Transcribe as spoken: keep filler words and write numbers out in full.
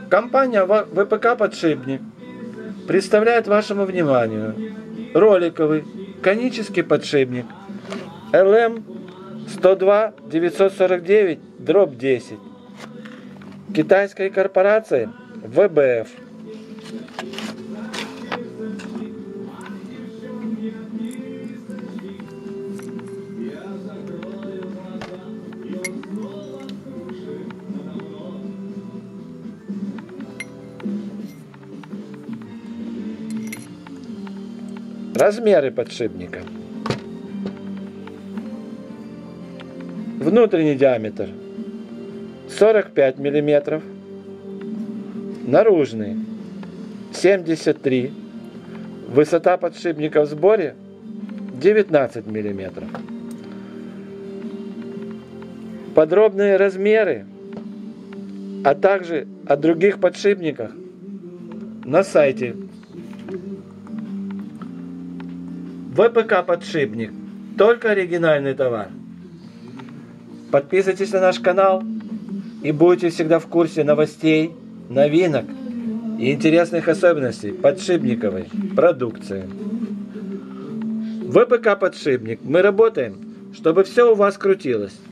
Компания ВПК «Подшипник» представляет вашему вниманию роликовый конический подшипник эл эм сто два девятьсот сорок девять дробь десять китайской корпорации вэ бэ эф. Размеры подшипника. Внутренний диаметр сорок пять миллиметров, наружный семьдесят три, высота подшипника в сборе девятнадцать миллиметров. Подробные размеры, а также о других подшипниках на сайте. ВПК «Подшипник» – только оригинальный товар. Подписывайтесь на наш канал и будете всегда в курсе новостей, новинок и интересных особенностей подшипниковой продукции. ВПК «Подшипник». Мы работаем, чтобы все у вас крутилось.